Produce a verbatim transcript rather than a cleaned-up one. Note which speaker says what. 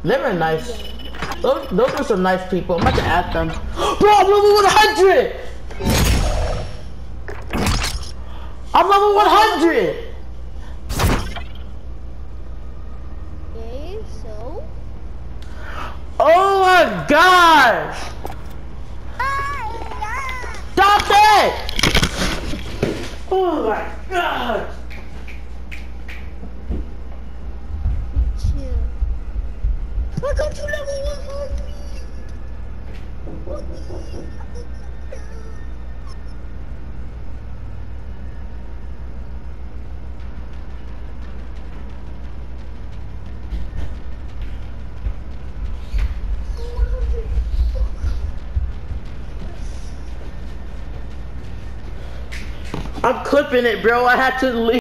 Speaker 1: They were nice. Those, those are some nice people. I'm about to ask them. Bro, I'm level one hundred! I'm level one hundred!
Speaker 2: Okay, so?
Speaker 1: Oh my gosh! Stop it! Oh my god!
Speaker 2: Chill. I got to level one hundred!
Speaker 1: I'm clipping it, bro. I had to leave.